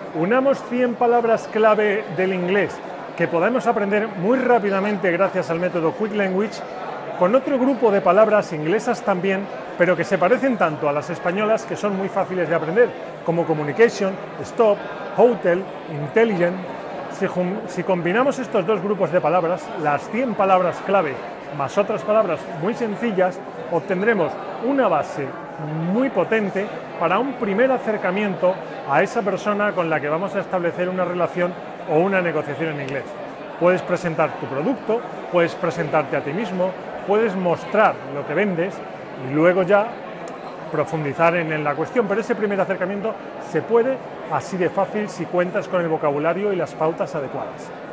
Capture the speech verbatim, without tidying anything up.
Unamos cien palabras clave del inglés que podemos aprender muy rápidamente gracias al método Quick Language con otro grupo de palabras inglesas también, pero que se parecen tanto a las españolas que son muy fáciles de aprender, como communication, stop, hotel, intelligent. Si, si combinamos estos dos grupos de palabras, las cien palabras clave más otras palabras muy sencillas, obtendremos una base muy potente para un primer acercamiento a esa persona con la que vamos a establecer una relación o una negociación en inglés. Puedes presentar tu producto, puedes presentarte a ti mismo, puedes mostrar lo que vendes y luego ya profundizar en la cuestión, pero ese primer acercamiento se puede así de fácil si cuentas con el vocabulario y las pautas adecuadas.